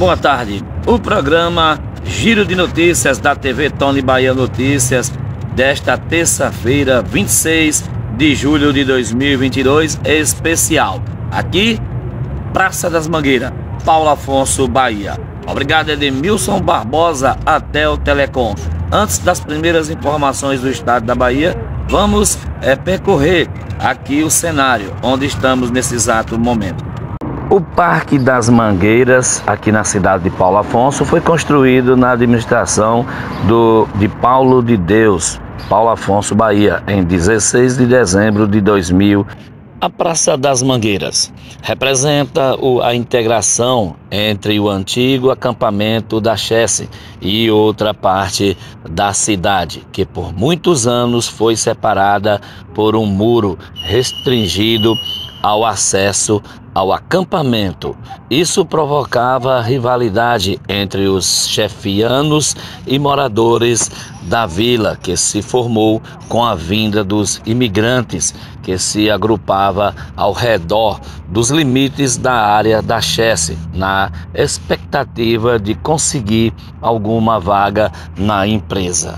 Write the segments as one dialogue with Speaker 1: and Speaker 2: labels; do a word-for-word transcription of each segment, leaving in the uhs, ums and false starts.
Speaker 1: boa tarde. O programa Giro de Notícias da T V Tony Bahia Notícias desta terça-feira, vinte e seis de julho de dois mil e vinte e dois, é especial. Aqui, Praça das Mangueiras, Paulo Afonso, Bahia. Obrigado, Edmilson Barbosa, Atel Telecom. Antes das primeiras informações do estado da Bahia, vamos é, percorrer aqui o cenário onde estamos nesse exato momento. O Parque das Mangueiras, aqui na cidade de Paulo Afonso, foi construído na administração do, de Paulo de Deus, Paulo Afonso, Bahia, em dezesseis de dezembro de dois mil. A Praça das Mangueiras representa o, a integração entre o antigo acampamento da Chesse e outra parte da cidade, que por muitos anos foi separada por um muro restringido ao acesso ao acampamento. Isso provocava rivalidade entre os chefianos e moradores da vila, que se formou com a vinda dos imigrantes, que se agrupava ao redor dos limites da área da Chesse, na expectativa de conseguir alguma vaga na empresa.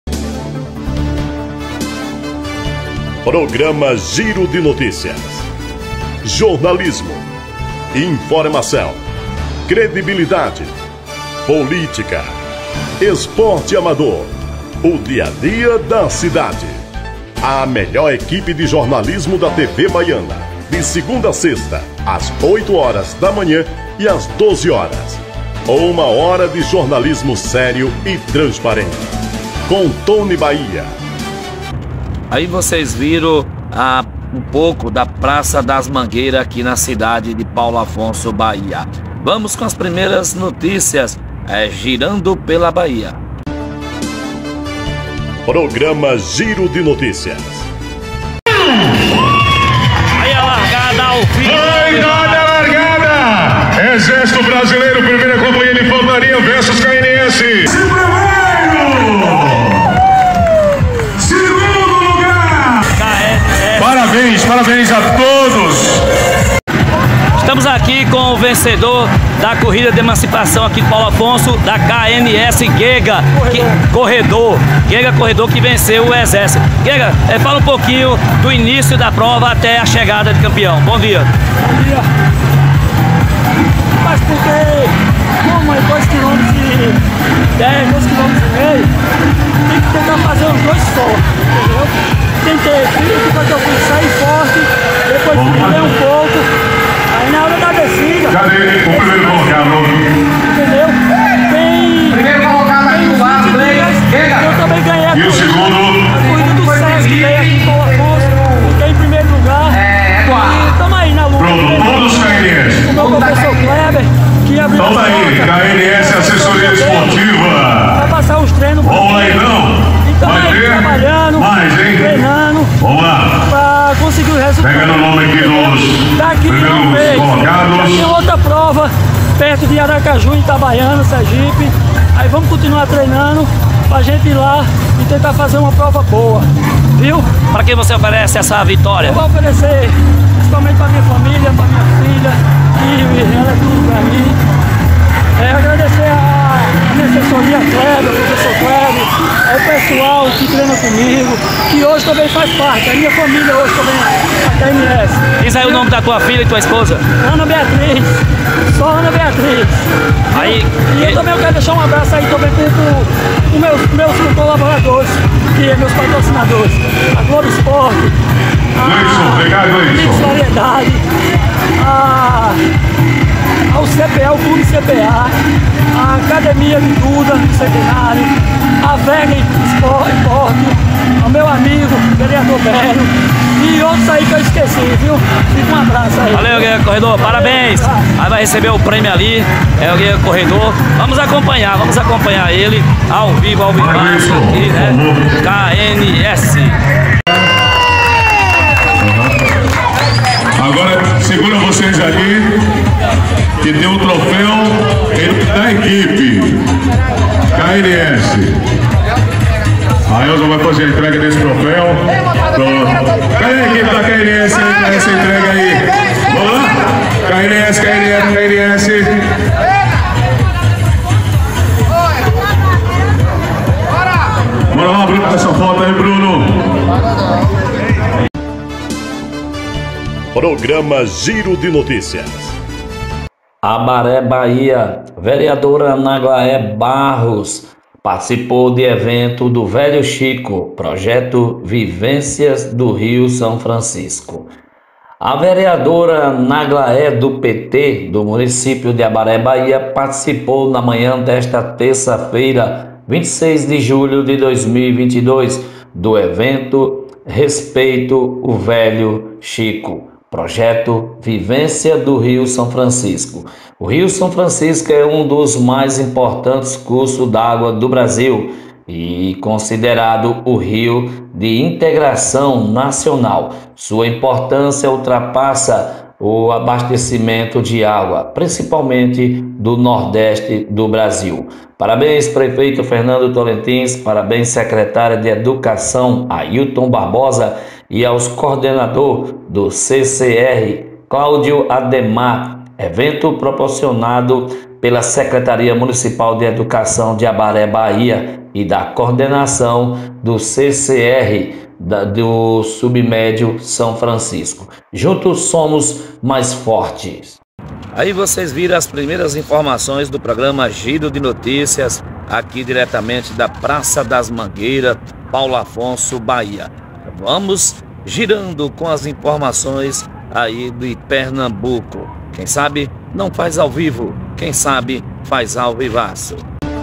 Speaker 2: Programa Giro de Notícias. Jornalismo, informação, credibilidade, política, esporte amador, o dia a dia da cidade. A melhor equipe de jornalismo da T V Baiana, de segunda a sexta, às oito horas da manhã e às doze horas. Uma hora de jornalismo sério e transparente. Com Tony Bahia.
Speaker 1: Aí vocês viram a um pouco da Praça das Mangueiras aqui na cidade de Paulo Afonso, Bahia. Vamos com as primeiras notícias, é, girando pela Bahia.
Speaker 2: Programa Giro de Notícias.
Speaker 1: Aí a largada ao fim.
Speaker 3: Foi dada a largada! Exército Brasileiro, primeira companhia de infantaria versus K N S. Parabéns, parabéns a todos!
Speaker 1: Estamos aqui com o vencedor da corrida de emancipação aqui de Paulo Afonso, da K N S Guega Corredor. Guega Corredor, que venceu o Exército. Guega, é, fala um pouquinho do início da prova até a chegada de campeão. Bom dia.
Speaker 4: Bom dia. Mas porque, como é dois quilômetros e dez, dois quilômetros e meio, tem que tentar fazer os dois só, entendeu? Tentei crítica, que eu fui sair forte, depois fui um pouco, aí na hora da descida...
Speaker 3: Cadê o primeiro colocado?
Speaker 4: Entendeu? Tem...
Speaker 5: Primeiro colocado aqui no lado,
Speaker 4: eu também ganhei a
Speaker 3: E o segundo?
Speaker 4: A corrida do Sesc, que veio aqui em Paulo Afonso, fiquei em primeiro lugar.
Speaker 5: É, Eduardo.
Speaker 4: E estamos aí na luta.
Speaker 3: Pronto, todos K N S.
Speaker 4: O meu professor Kleber, que abriu
Speaker 3: Então
Speaker 4: a
Speaker 3: tá aí,
Speaker 4: porta.
Speaker 3: K N S Assessoria Esportiva.
Speaker 4: Vai passar os treinos.
Speaker 3: Vamos lá então.
Speaker 4: Então
Speaker 3: Vai
Speaker 4: aí,
Speaker 3: ter
Speaker 4: trabalhando,
Speaker 3: mais, hein?
Speaker 4: treinando,
Speaker 3: Vamos lá.
Speaker 4: pra conseguir o resultado.
Speaker 3: Pegando o nome aqui dos
Speaker 4: Daqui um mês,
Speaker 3: primeiros colocados.
Speaker 4: tem outra prova, perto de Aracaju, em Itabaiana, Sergipe. Aí vamos continuar treinando pra gente ir lá e tentar fazer uma prova boa, viu?
Speaker 1: Para quem você oferece essa vitória?
Speaker 4: Eu vou oferecer principalmente pra minha família, pra minha filha, e ela é tudo pra mim. É, agradecer a, a minha assessoria, Kleber, o professor Kleber, ao pessoal que treina comigo, que hoje também faz parte, a minha família hoje também, a K N S.
Speaker 1: Diz aí o nome da tua filha e tua esposa.
Speaker 4: Ana Beatriz, só Ana Beatriz.
Speaker 1: Aí,
Speaker 4: E eu também quero deixar um abraço aí também para os meus, meus colaboradores, que é meus patrocinadores, a Globo Esporte,
Speaker 3: Gleison, obrigado,
Speaker 4: a Mix
Speaker 3: Gleison.
Speaker 4: Variedade, a... ao C P A, o Clube C P A, a Academia de Duda, Centenário, a Vega Esporte, ao meu amigo, vereador Belo, e outros aí que eu esqueci, viu? Fica um abraço aí.
Speaker 1: valeu, Guega Corredor, parabéns. Aí vai receber o prêmio ali, é o Guega Corredor. Vamos acompanhar, vamos acompanhar ele ao vivo, ao vivo aqui, né? K N S.
Speaker 3: Agora segura vocês ali, que tem o troféu da equipe K N S. A Elza vai fazer a entrega desse troféu. Pronto. Cadê a equipe da K N S? Essa entrega aí. Vamos lá? K N S, K N S, K N S.
Speaker 2: Programa Giro de Notícias.
Speaker 1: Abaré, Bahia. Vereadora Naglaé Barros participou de evento do Velho Chico, projeto Vivências do Rio São Francisco. A vereadora Naglaé do P T do município de Abaré, Bahia, participou na manhã desta terça-feira, vinte e seis de julho de dois mil e vinte e dois, do evento Respeito o Velho Chico, projeto Vivência do Rio São Francisco. O Rio São Francisco é um dos mais importantes cursos d'água do Brasil e considerado o rio de integração nacional. Sua importância ultrapassa o abastecimento de água, principalmente do Nordeste do Brasil. Parabéns, prefeito Fernando Tolentins, parabéns, secretária de Educação, Ailton Barbosa, e aos coordenadores do C C R, Cláudio Ademar, evento proporcionado pela Secretaria Municipal de Educação de Abaré, Bahia, e da coordenação do C C R da, do Submédio São Francisco. Juntos somos mais fortes. Aí vocês viram as primeiras informações do programa Giro de Notícias, aqui diretamente da Praça das Mangueiras, Paulo Afonso, Bahia. Vamos girando com as informações aí de Pernambuco. Quem sabe não faz ao vivo, quem sabe faz ao vivaço.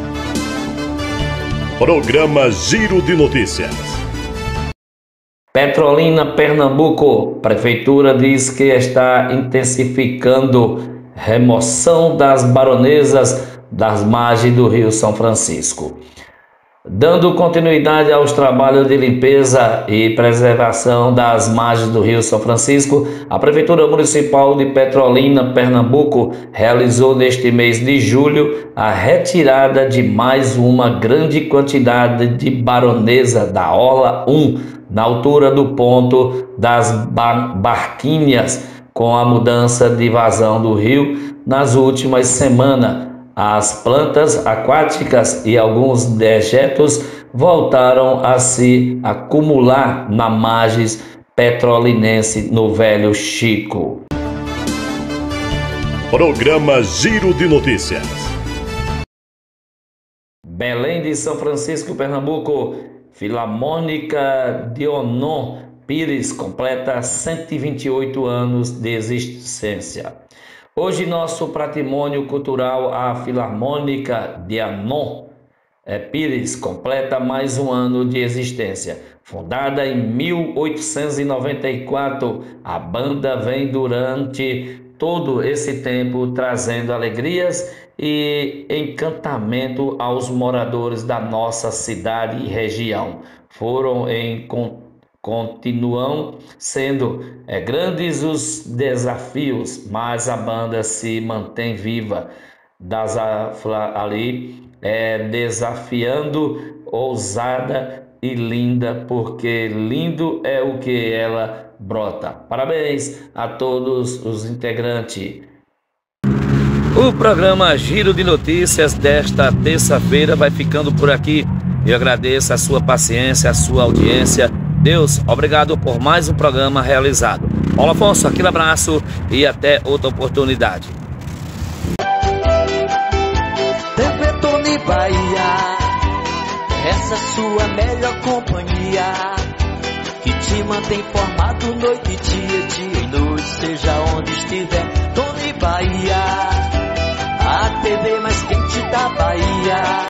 Speaker 2: Programa Giro de Notícias.
Speaker 1: Petrolina, Pernambuco. Prefeitura diz que está intensificando remoção das baronesas das margens do Rio São Francisco. Dando continuidade aos trabalhos de limpeza e preservação das margens do Rio São Francisco, a Prefeitura Municipal de Petrolina, Pernambuco, realizou neste mês de julho a retirada de mais uma grande quantidade de baronesa da Orla um, na altura do ponto das Barquinhas, com a mudança de vazão do rio nas últimas semanas. As plantas aquáticas e alguns dejetos voltaram a se acumular na margem petrolinense no Velho Chico.
Speaker 2: Programa Giro de Notícias.
Speaker 1: Belém de São Francisco, Pernambuco. Filarmônica Dionon Pires completa cento e vinte e oito anos de existência. Hoje, nosso patrimônio cultural, a Filarmônica Dionon Pires, completa mais um ano de existência. Fundada em mil oitocentos e noventa e quatro, a banda vem durante todo esse tempo trazendo alegrias e encantamento aos moradores da nossa cidade e região. Foram em Continuam sendo é, grandes os desafios, mas a banda se mantém viva das ali, é, desafiando, ousada e linda, porque lindo é o que ela brota. Parabéns a todos os integrantes. O programa Giro de Notícias desta terça-feira vai ficando por aqui. Eu agradeço a sua paciência, a sua audiência. Deus, obrigado por mais um programa realizado. Paulo Afonso, aquele abraço e até outra oportunidade.
Speaker 6: T V Tony Bahia, essa sua melhor companhia, que te mantém informado noite e dia, dia e noite, seja onde estiver. Tony Bahia, a T V mais quente da Bahia.